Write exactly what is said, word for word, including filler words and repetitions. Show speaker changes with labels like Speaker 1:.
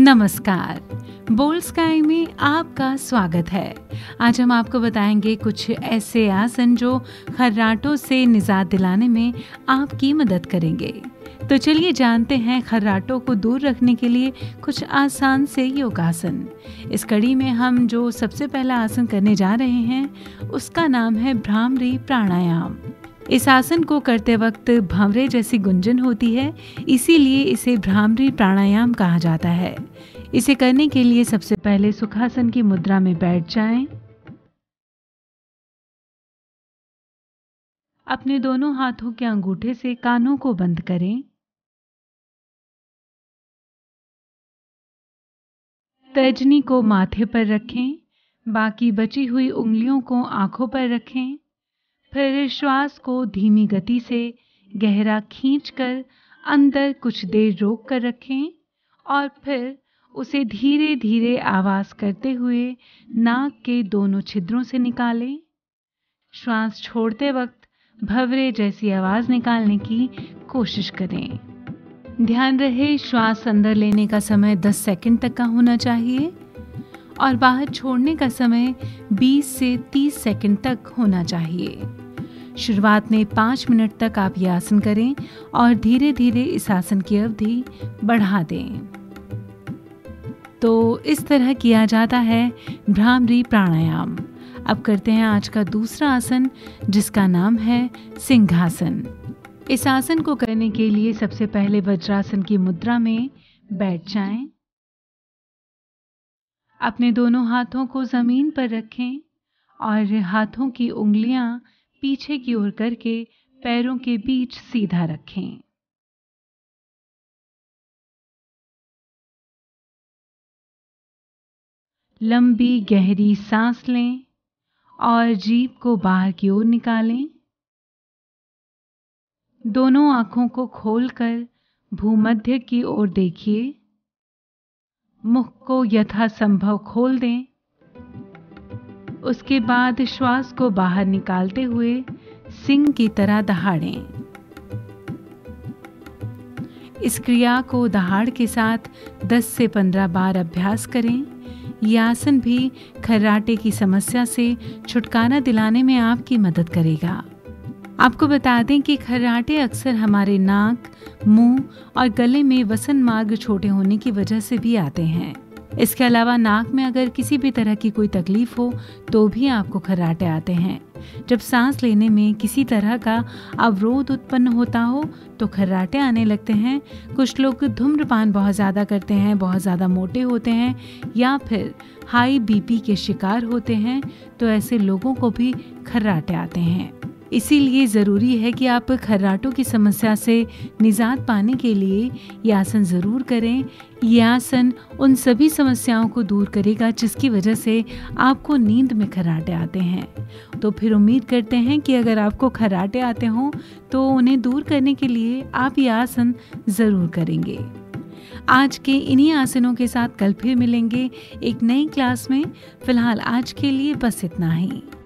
Speaker 1: नमस्कार, bold sky में आपका स्वागत है। आज हम आपको बताएंगे कुछ ऐसे आसन जो खर्राटों से निजात दिलाने में आपकी मदद करेंगे। तो चलिए जानते हैं खर्राटों को दूर रखने के लिए कुछ आसान से योगासन। इस कड़ी में हम जो सबसे पहला आसन करने जा रहे हैं उसका नाम है भ्रामरी प्राणायाम। इस आसन को करते वक्त भंवरे जैसी गुंजन होती है, इसीलिए इसे भ्रामरी प्राणायाम कहा जाता है। इसे करने के लिए सबसे पहले सुखासन की मुद्रा में बैठ जाएं। अपने दोनों हाथों के अंगूठे से कानों को बंद करें। तर्जनी को माथे पर रखें, बाकी बची हुई उंगलियों को आंखों पर रखें। फिर श्वास को धीमी गति से गहरा खींचकर अंदर कुछ देर रोक कर रखें और फिर उसे धीरे धीरे आवाज करते हुए नाक के दोनों छिद्रों से निकालें। श्वास छोड़ते वक्त भंवरे जैसी आवाज निकालने की कोशिश करें। ध्यान रहे श्वास अंदर लेने का समय दस सेकंड तक का होना चाहिए और बाहर छोड़ने का समय बीस से तीस सेकंड तक होना चाहिए। शुरुआत में पाँच मिनट तक आप ये आसन करें और धीरे धीरे इस आसन की अवधि बढ़ा दें। तो इस तरह किया जाता है भ्रामरी प्राणायाम। अब करते हैं आज का दूसरा आसन जिसका नाम है सिंहासन। इस आसन को करने के लिए सबसे पहले वज्रासन की मुद्रा में बैठ जाएं। अपने दोनों हाथों को जमीन पर रखें और हाथों की उंगलियां पीछे की ओर करके पैरों के बीच सीधा रखें। लंबी गहरी सांस लें और जीभ को बाहर की ओर निकालें। दोनों आंखों को खोलकर भूमध्य की ओर देखिए। मुख को यथासंभव खोल दें। उसके बाद श्वास को बाहर निकालते हुए सिंह की तरह दहाड़ें। इस क्रिया को दहाड़ के साथ दस से पंद्रह बार अभ्यास करें। यह आसन भी खर्राटे की समस्या से छुटकारा दिलाने में आपकी मदद करेगा। आपको बता दें कि खर्राटे अक्सर हमारे नाक, मुंह और गले में वसन मार्ग छोटे होने की वजह से भी आते हैं। इसके अलावा नाक में अगर किसी भी तरह की कोई तकलीफ हो तो भी आपको खर्राटे आते हैं। जब सांस लेने में किसी तरह का अवरोध उत्पन्न होता हो तो खर्राटे आने लगते हैं। कुछ लोग धूम्रपान बहुत ज़्यादा करते हैं, बहुत ज़्यादा मोटे होते हैं या फिर हाई बीपी के शिकार होते हैं, तो ऐसे लोगों को भी खर्राटे आते हैं। इसीलिए ज़रूरी है कि आप खर्राटों की समस्या से निजात पाने के लिए ये आसन ज़रूर करें। ये आसन उन सभी समस्याओं को दूर करेगा जिसकी वजह से आपको नींद में खर्राटे आते हैं। तो फिर उम्मीद करते हैं कि अगर आपको खर्राटे आते हों तो उन्हें दूर करने के लिए आप ये आसन ज़रूर करेंगे। आज के इन्हीं आसनों के साथ कल फिर मिलेंगे एक नई क्लास में। फिलहाल आज के लिए बस इतना ही।